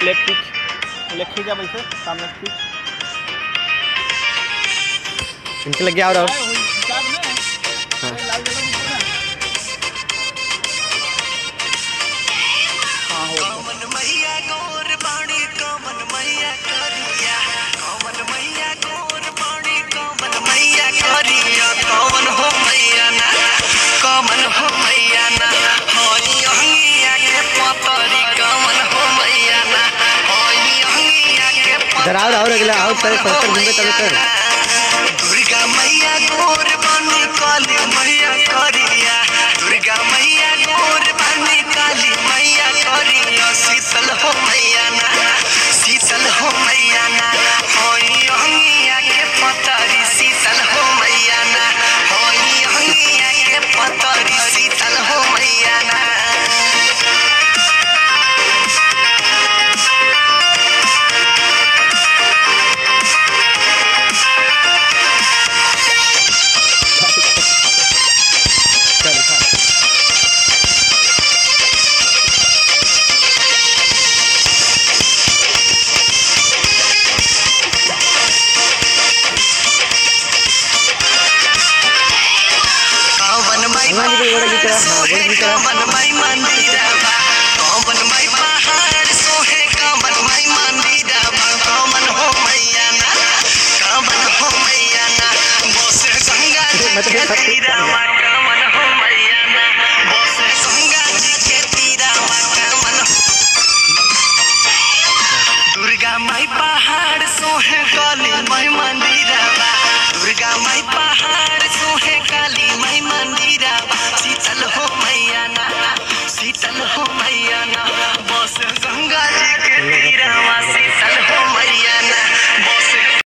leg खींच जा वैसे सामने खींच इनके लग गया और राहुल अगला आओ सर फंक्शन घूमे तब कर दुर्गा मैया गोर बनी काली मैया करिया दुर्गा मैया गोर बनी काली मैया करिया शीतल हो मैया ना होई अंगिया के पतरी शीतल हो मैया ना होई अंगिया के पतरी शीतल हो मैया ना कमन माई मंदिरवा कमन माई पहाड़ सोहे कमन माई मंदिरवा कमन हो मैया ना बस गंगा जी के तीरवा कमन हो मैया ना बस गंगा जी के तीरवा कमन दुर्गा माई पहाड़ सोहे काली माई